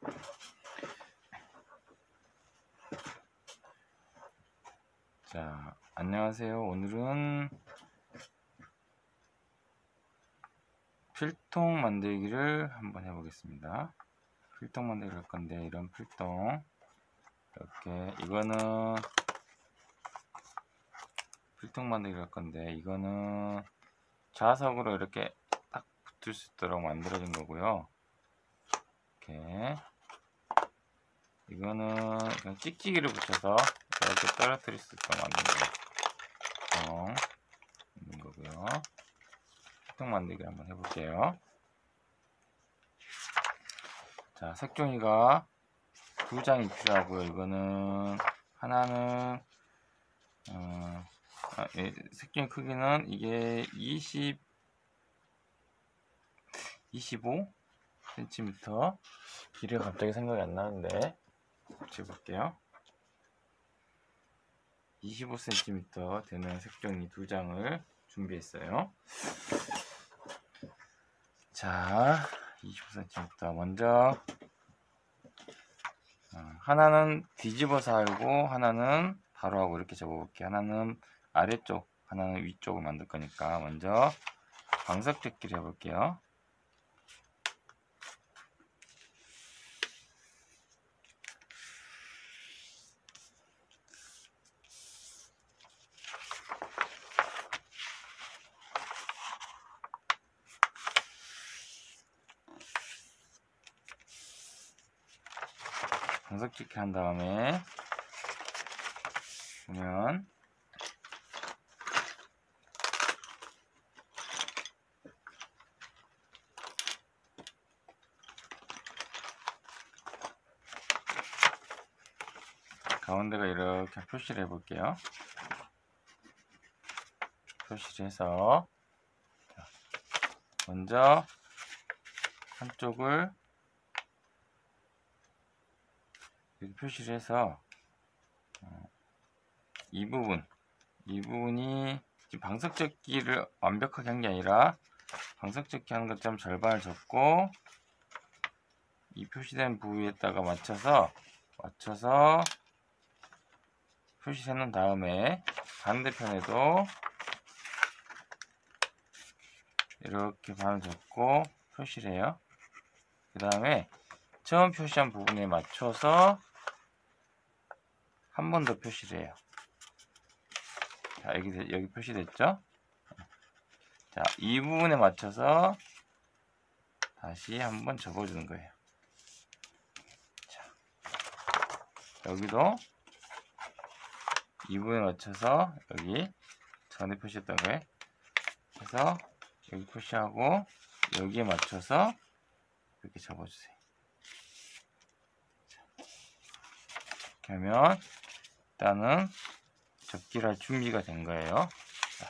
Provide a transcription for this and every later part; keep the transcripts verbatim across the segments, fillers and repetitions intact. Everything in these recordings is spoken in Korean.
자, 안녕하세요. 오늘은 필통 만들기를 한번 해보겠습니다. 필통 만들기를 할 건데, 이런 필통 이렇게, 이거는 필통 만들기를 할 건데, 이거는 자석으로 이렇게 딱 붙을 수 있도록 만들어진 거고요. 이렇게, 이거는 그냥 찍찍이를 붙여서 이렇게 떨어뜨릴 수 있도록 만든 거 있는 거고요. 필통 만들기 한번 해볼게요. 자, 색종이가 두 장이 필요하고요. 이거는 하나는 어, 아, 예, 색종이 크기는 이게 이십, 이십오 센티미터. 길이가 갑자기 생각이 안 나는데 재볼게요. 이십오 센티미터 되는 색종이 두 장을 준비했어요. 자, 이십오 센티미터 먼저 어, 하나는 뒤집어서 하고 하나는 바로 하고 이렇게 접어볼게요. 하나는 아래쪽, 하나는 위쪽을 만들 거니까 먼저 광석접기를 해볼게요. 광석접기 한 다음에 보면 가운데가 이렇게 표시를 해볼게요. 표시를 해서 먼저 한쪽을 이렇게 표시를 해서 이 부분, 이 부분이 지금 방석접기를 완벽하게 한 게 아니라 방석접기 하는 것처럼 절반을 접고 이 표시된 부위에다가 맞춰서 맞춰서 표시해 놓은 다음에 반대편에도 이렇게 반을 접고 표시를 해요. 그 다음에 처음 표시한 부분에 맞춰서 한 번 더 표시를 해요. 자, 여기, 여기 표시됐죠? 자, 이 부분에 맞춰서 다시 한번 접어주는 거예요. 자, 여기도 이 부분에 맞춰서 여기 전에 표시했던 거에 해서 여기 표시하고 여기에 맞춰서 이렇게 접어주세요. 자, 이렇게 하면 일단은 접기를 할 준비가 된 거예요. 자,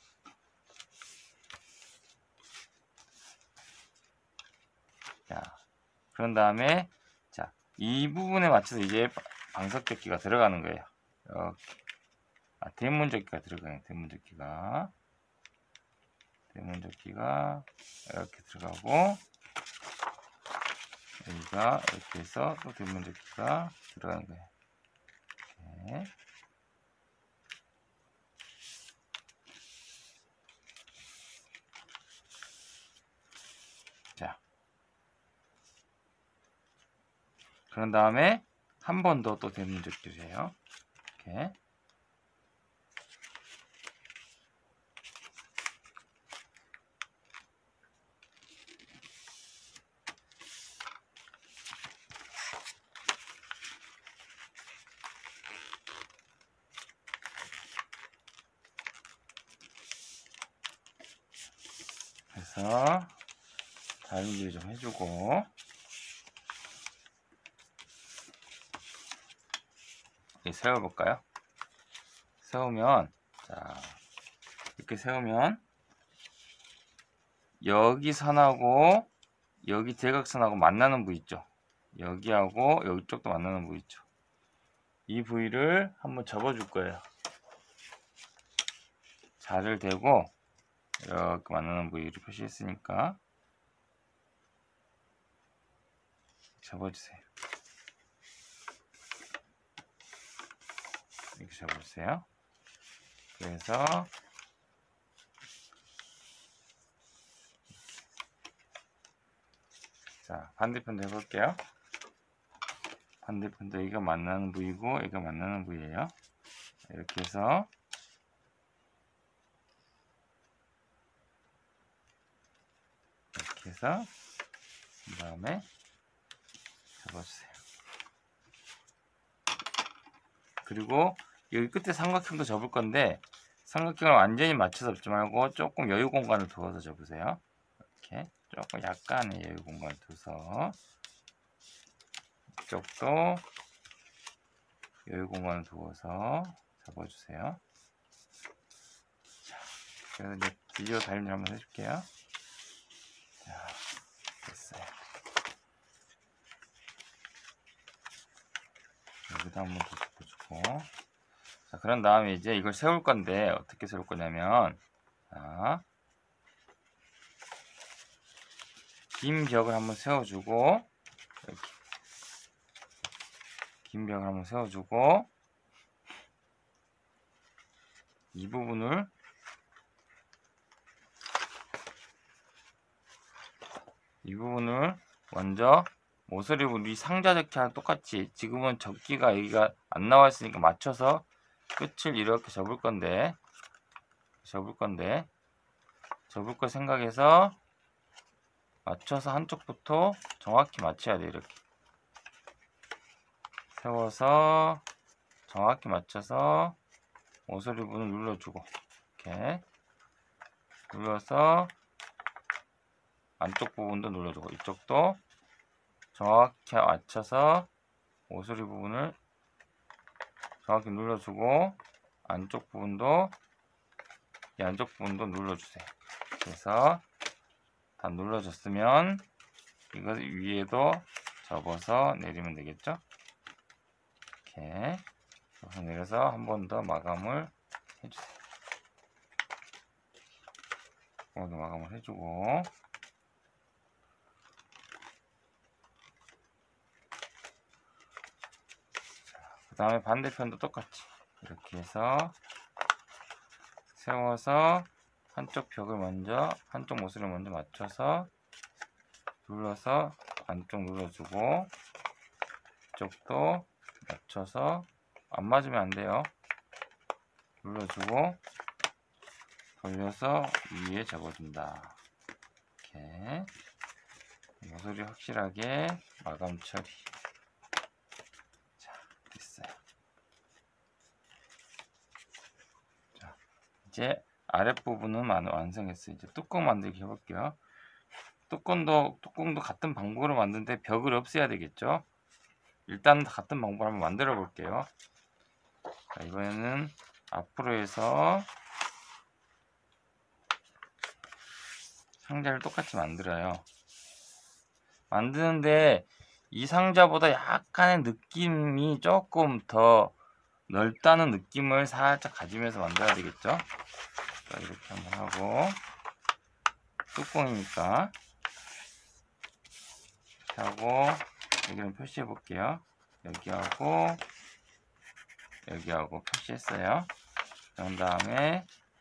자, 그런 다음에 자, 이 부분에 맞춰서 이제 방석접기가 들어가는 거예요. 이렇게. 아, 대문접기가 들어가요. 대문접기가 대문접기가 이렇게 들어가고 여기가 이렇게 해서 또 대문접기가 들어가는 거예요. 이렇게. 자, 그런 다음에 한 번 더 또 대문접기를 해요. 이렇게. 그래서 다림질 좀 해주고 세워볼까요? 세우면 자 이렇게 세우면 여기 선하고 여기 대각선하고 만나는 부위 있죠. 여기하고 여기 쪽도 만나는 부위 있죠. 이 부위를 한번 접어줄 거예요. 자를 대고 이렇게 만나는 부위를 표시했으니까 접어주세요. 이렇게 접어주세요. 그래서 자, 반대편도 해볼게요. 반대편도 여기가 만나는 부위고 여기가 만나는 부위예요. 이렇게 해서 이렇게 해서 그 다음에 접어주세요. 그리고 여기 끝에 삼각형도 접을 건데 삼각형을 완전히 맞춰서 접지 말고 조금 여유 공간을 두어서 접으세요. 이렇게 조금 약간의 여유 공간을 두어서 이쪽도 여유 공간을 두어서 접어주세요. 자, 그래서 이제 뒤로 달리를 한번 해줄게요. 자, 됐어요. 여기다 한번 더 접어주고. 자, 그런 다음에 이제 이걸 세울 건데 어떻게 세울 거냐면, 자, 긴 벽을 한번 세워주고, 이렇게 긴 벽을 한번 세워주고, 이 부분을 이 부분을 먼저 모서리 우리 상자 접기랑 똑같이 지금은 접기가 여기가 안 나와 있으니까 맞춰서 끝을 이렇게 접을 건데 접을 건데 접을 거 생각해서 맞춰서 한쪽부터 정확히 맞춰야 돼. 이렇게 세워서 정확히 맞춰서 모서리 부분을 눌러주고 이렇게 눌러서 안쪽 부분도 눌러주고 이쪽도 정확히 맞춰서 모서리 부분을 정확히 눌러주고 안쪽 부분도 이 안쪽 부분도 눌러주세요. 그래서 다 눌러줬으면 이거 위에도 접어서 내리면 되겠죠? 이렇게 접어서 내려서 한 번 더 마감을 해주세요. 한 번 더 마감을 해주고 그 다음에 반대편도 똑같이 이렇게 해서 세워서 한쪽 벽을 먼저 한쪽 모서리를 먼저 맞춰서 눌러서 안쪽 눌러주고 이쪽도 맞춰서 안 맞으면 안 돼요. 눌러주고 돌려서 위에 접어준다. 이렇게 모서리 확실하게 마감 처리. 자, 됐어요. 자, 이제 아랫부분은 완성했어요. 이제 뚜껑 만들기 해볼게요. 뚜껑도, 뚜껑도 같은 방법으로 만드는데 벽을 없애야 되겠죠? 일단 같은 방법으로 한번 만들어 볼게요. 자, 이번에는 앞으로 해서 상자를 똑같이 만들어요. 만드는데 이 상자보다 약간의 느낌이 조금 더 넓다는 느낌을 살짝 가지면서 만들어야 되겠죠? 자, 이렇게 한번 하고 뚜껑이니까 이렇게 하고 여기는 표시해 볼게요. 여기하고 여기하고 표시했어요. 그런 다음에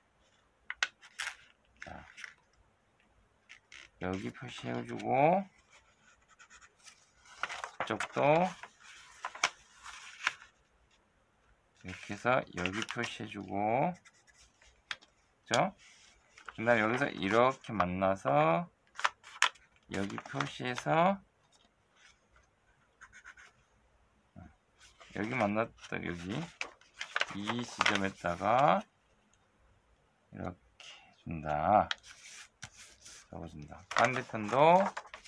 자, 여기 표시해주고 이쪽도 이렇게 해서 여기 표시해주고 그죠? 그 다음에 여기서 이렇게 만나서 여기 표시해서 여기 만났다 여기 이 지점에다가 이렇게 준다. 적어준다. 반대편도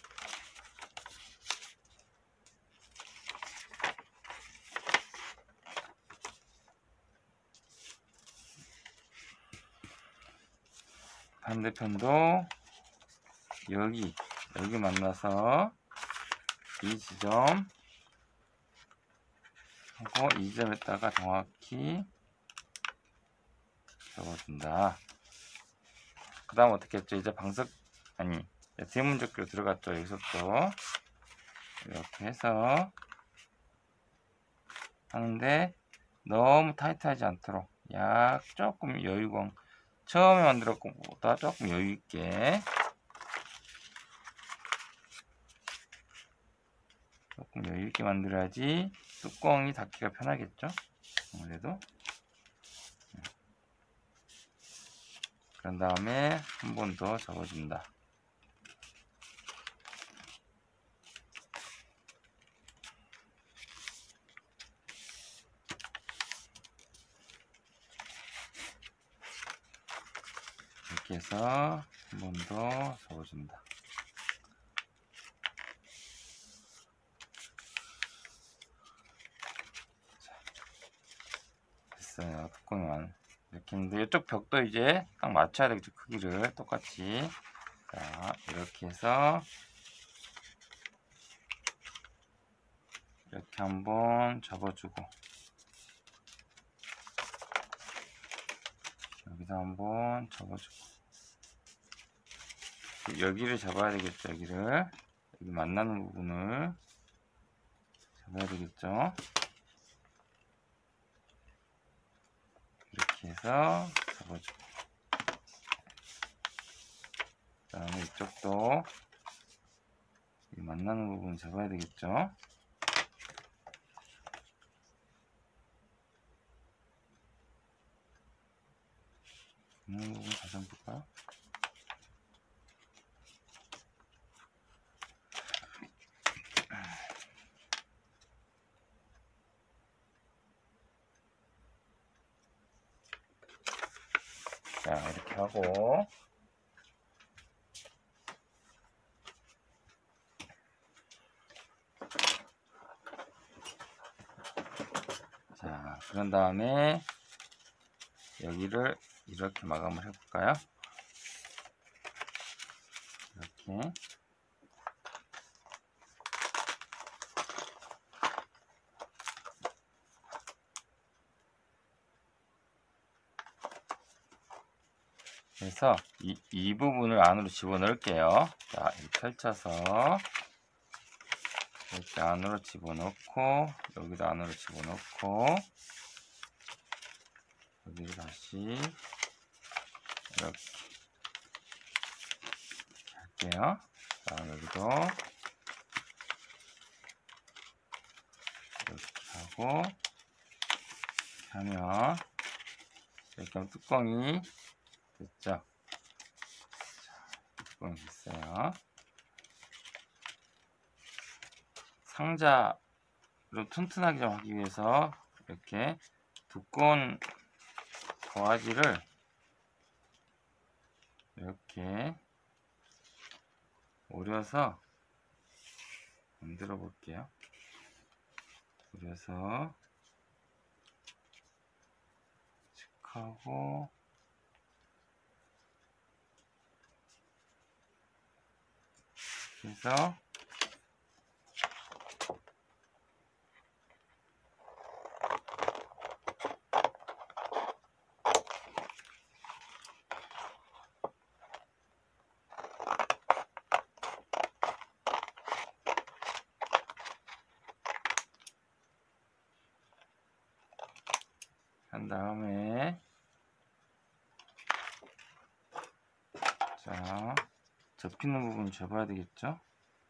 반대편도 여기 여기 만나서 이 지점 하고 이 지점에다가 정확히 적어준다. 그 다음 어떻게 했죠? 이제 방석 아니 대문접기로 들어갔죠. 여기서 또 이렇게 해서 하는데 너무 타이트하지 않도록 약 조금 여유공 처음에 만들었던 것보다 조금 여유있게 조금 여유있게 만들어야지 뚜껑이 닫기가 편하겠죠. 아무래도 그런 다음에 한 번 더 접어준다. 이렇게 해서 한 번 더 접어준다. 됐어요. 뚜껑만 이렇게 했는데 이쪽 벽도 이제 딱 맞춰야 되겠죠. 크기를 똑같이. 자, 이렇게 해서 이렇게 한번 접어주고 여기도 한번 접어주고 여기를 잡아야 되겠죠. 여기를 여기 만나는 부분을 잡아야 되겠죠. 이렇게 해서 접어주고 그 다음에 이쪽도 이 만나는 부분 잡아야 되겠죠. 만나는 부분 다시 한번 볼까요? 자, 이렇게 하고 자, 그런 다음에 여기를 이렇게 마감을 해볼까요? 이렇게 그래서 이, 이 부분을 안으로 집어넣을게요. 자, 이렇게 펼쳐서 이렇게 안으로 집어넣고 여기도 안으로 집어넣고 여기를 다시 이렇게 할게요. 자, 여기도 이렇게 하고 이렇게 하면 이렇게 하면 뚜껑이 됐죠? 자, 뚜껑이 됐어요. 상자로 튼튼하게 좀 하기 위해서 이렇게 두꺼운 도화지를 이렇게 오려서 만들어 볼게요. 오려서 칙하고 그래서 한 다음에 자, 접히는 부분 접어야 되겠죠?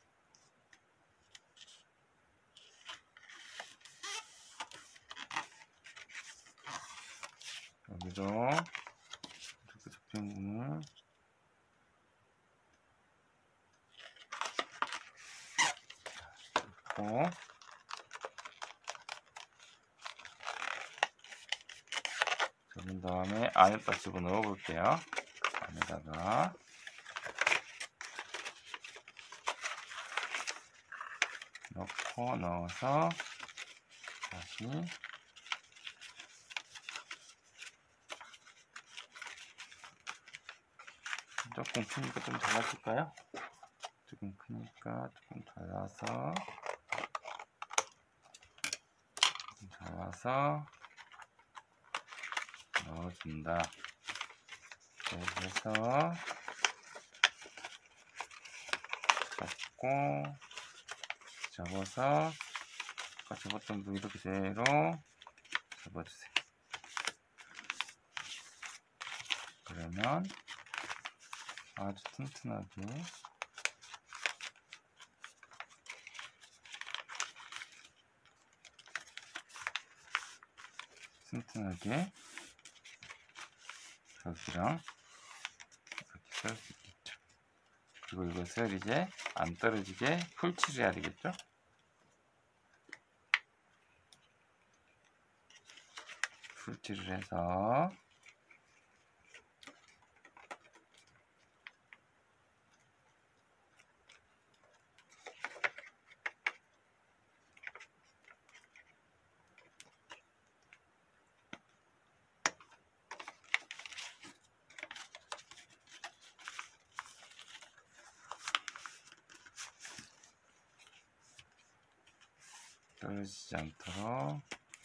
여기도 이렇게 접히는 부분을 접고 접은 다음에 안에다 집어넣어 볼게요. 안에다가 넣고 넣어서 다시 조금 크니까 좀 잘라줄까요? 조금 크니까 조금 잘라서 조금 잘라서 넣어준다. 이렇게 해서 잡고 접어서 아까 접었던 부위로 그대로 접어주세요. 그러면 아주 튼튼하게 튼튼하게 벽이랑 이렇게 썰 수 있겠죠. 그리고 이것을 이제 안 떨어지게 풀칠을 해야 되겠죠. 풀칠을 해서 떨어지지 않도록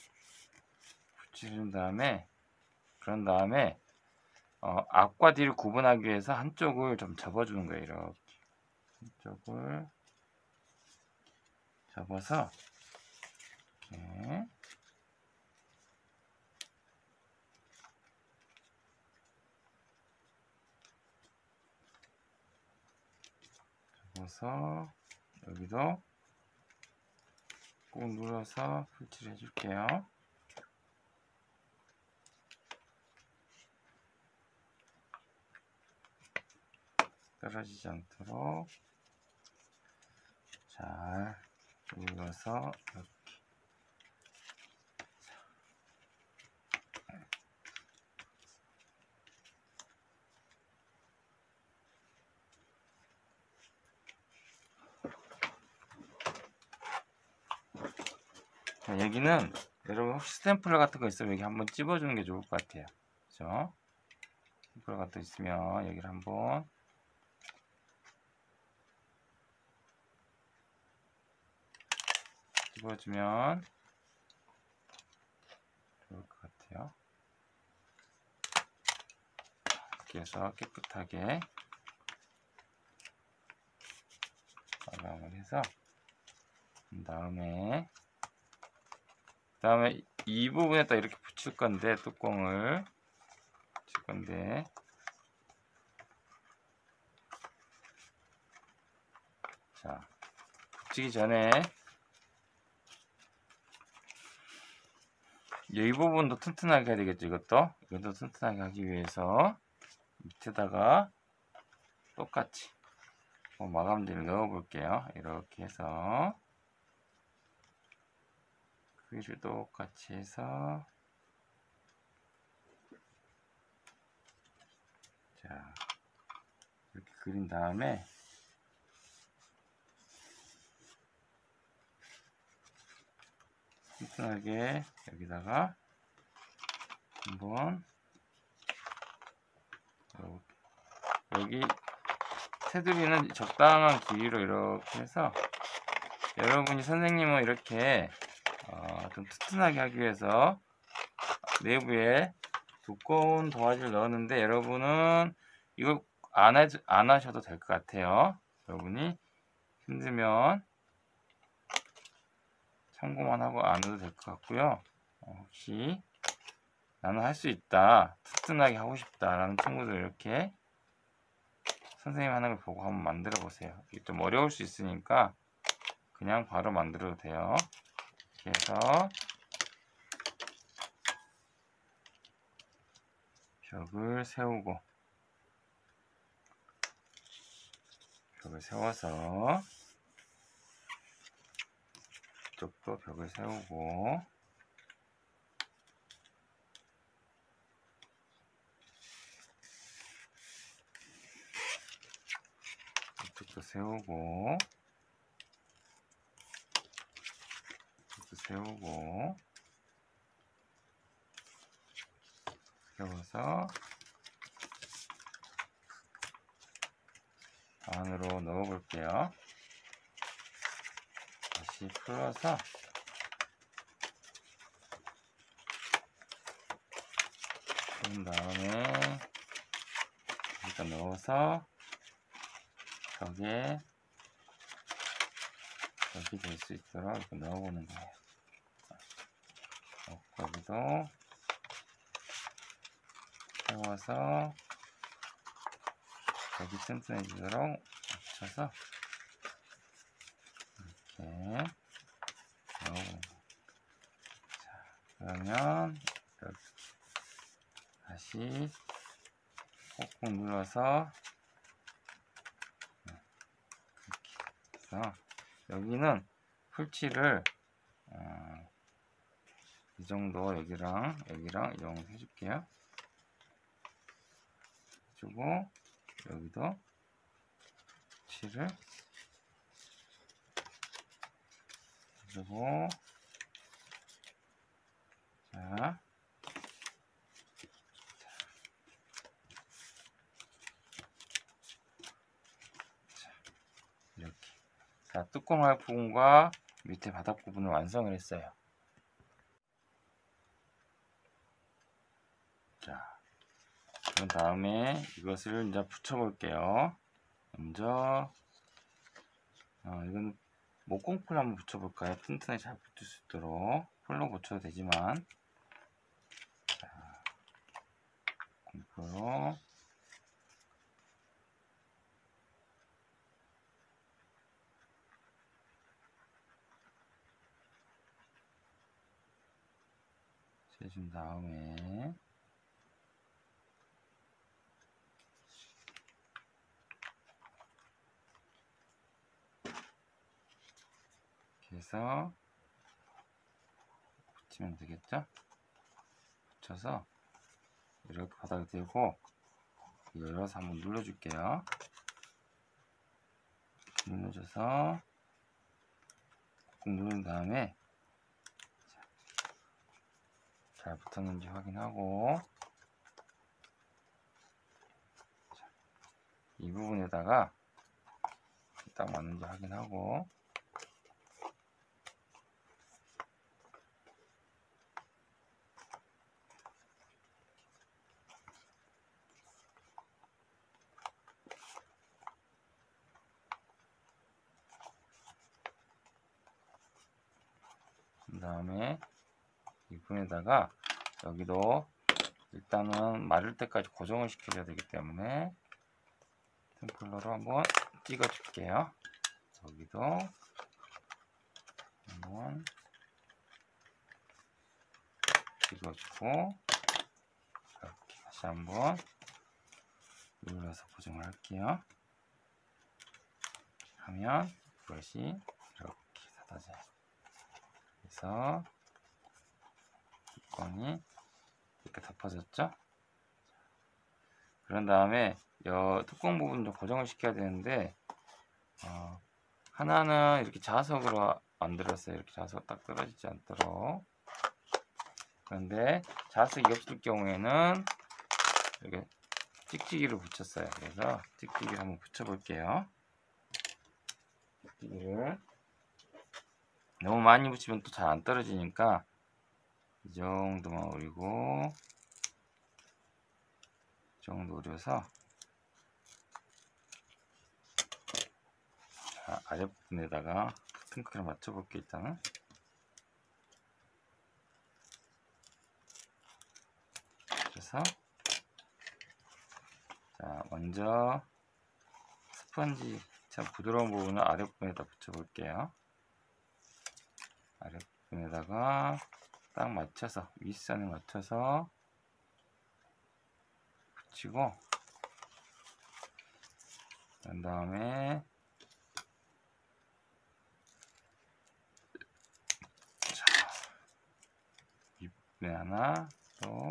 붙이는 다음에 그런 다음에 어, 앞과 뒤를 구분하기 위해서 한쪽을 좀 접어주는 거예요. 이렇게 한쪽을 접어서 이렇게 접어서 여기도 꾹 눌러서 풀칠을 해줄게요. 떨어지지 않도록 잘 눌러서 이렇게. 자, 여기는 여러분 혹시 스탬플러 같은 거 있으면 여기 한번 찝어주는 게 좋을 것 같아요. 그죠? 스탬플러 같은 거 있으면 여기를 한번 찝어주면 좋을 것 같아요. 이렇게 해서 깨끗하게 마감을 해서 그 다음에 그 다음에 이 부분에다 이렇게 붙일 건데 뚜껑을 붙일 건데 자 붙이기 전에 이 부분도 튼튼하게 해야 되겠죠. 이것도 이것도 튼튼하게 하기 위해서 밑에다가 똑같이 마감재를 넣어 볼게요. 이렇게 해서 위를 똑같이 해서 자 이렇게 그린 다음에 튼튼하게 여기다가 한번 여기 테두리는 적당한 길이로 이렇게 해서 여러분이 선생님은 이렇게 어, 좀 튼튼하게 하기 위해서 내부에 두꺼운 도화지를 넣었는데 여러분은 이걸 안, 해, 안 하셔도 될 것 같아요. 여러분이 힘들면 참고만 하고 안 해도 될 것 같고요. 어, 혹시 나는 할 수 있다, 튼튼하게 하고 싶다 라는 친구들 이렇게 선생님 하는 걸 보고 한번 만들어 보세요. 이게 좀 어려울 수 있으니까 그냥 바로 만들어도 돼요. 이렇게 해서 벽을 세우고 벽을 세워서 이쪽도 벽을 세우고 이쪽도 세우고 이쪽도 세우고 세워서 안으로 넣어 볼게요. 다시 풀어서 그런 다음에 여기다 넣어서 벽에 여기 될 수 있도록 이렇게 넣어보는 거예요. 여기도 세워서 여기 튼튼해지도록 맞춰서 이렇게 넣어보는 거예요. 자, 그러면 여기 다시 꾹꾹 눌러서 이렇게 해서 여기는 풀칠을 어, 이 정도 여기랑 여기랑 이 정도 해줄게요. 해주고 여기도 칠을 해주고 자, 이렇게 자 뚜껑할 부분과 밑에 바닥 부분을 완성을 했어요. 자, 그런 다음에 이것을 이제 붙여 볼게요. 먼저 어, 이건 목공풀 한번 붙여 볼까요? 튼튼하게 잘 붙을 수 있도록 풀로 붙여도 되지만 자, 공풀로 해준 다음에 이렇게 해서 붙이면 되겠죠? 붙여서 이렇게 바닥에 대고 열어서 한번 눌러줄게요. 눌러줘서 꾹 누른 다음에 잘 붙었는지 확인하고 이 부분에다가 딱 맞는지 확인하고 그 다음에 이 부분에다가 여기도 일단은 마를 때까지 고정을 시켜줘야 되기 때문에 템플러로 한번 찍어 줄게요. 여기도 한번 찍어주고 이렇게 다시 한번 눌러서 고정을 할게요. 하면 이것이 이렇게 닫아져요. 그래서 뚜껑이 이렇게 덮어졌죠? 그런 다음에 이 뚜껑 부분 좀 고정을 시켜야 되는데 어, 하나는 이렇게 자석으로 만들었어요. 이렇게 자석 딱 떨어지지 않도록. 그런데 자석이 없을 경우에는 이렇게 찍찍이를 붙였어요. 그래서 찍찍이를 한번 붙여 볼게요. 찍찍이를 너무 많이 붙이면 또 잘 안 떨어지니까 이 정도만 오리고 이 정도 오려서 자, 아랫부분에다가 핑크를 맞춰볼게요. 일단은 그래서 자 먼저 스펀지 참 부드러운 부분을 아랫부분에다 붙여볼게요. 아랫부분에다가 딱 맞춰서 윗선에 맞춰서 붙이고 그 다음에 윗부분에 하나 또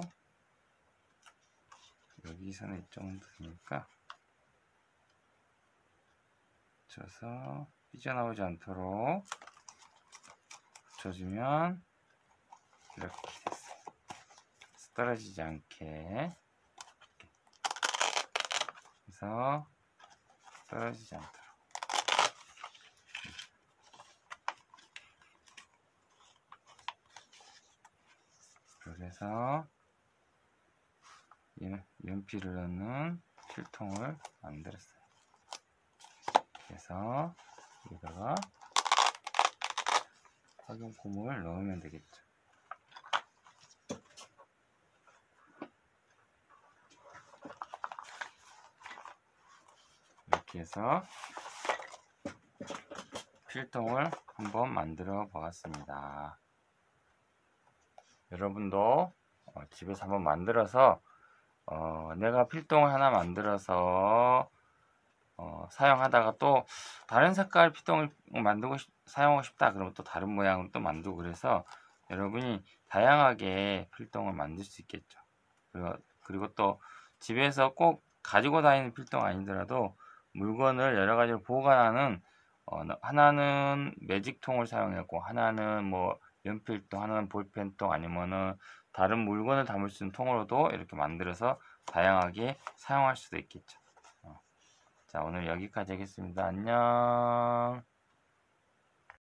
여기서는 이 정도 되니까 붙여서 삐져나오지 않도록 붙여주면 이렇게 됐어요. 떨어지지 않게 그래서 떨어지지 않도록 그래서 연필을 넣는 필통을 만들었어요. 그래서 여기다가 착용폼을 넣으면 되겠죠. 이렇게 해서 필통을 한번 만들어 보았습니다. 여러분도 어, 집에서 한번 만들어서 어, 내가 필통을 하나 만들어서 어, 사용하다가 또 다른 색깔 필통을 만들고 싶, 사용하고 싶다 그러면 또 다른 모양으로 또 만들고, 그래서 여러분이 다양하게 필통을 만들 수 있겠죠. 그리고, 그리고 또 집에서 꼭 가지고 다니는 필통 아니더라도 물건을 여러 가지로 보관하는 어, 하나는 매직통을 사용했고, 하나는 뭐 연필통, 하나는 볼펜통, 아니면은 다른 물건을 담을 수 있는 통으로도 이렇게 만들어서 다양하게 사용할 수도 있겠죠. 어. 자, 오늘 여기까지 하겠습니다. 안녕.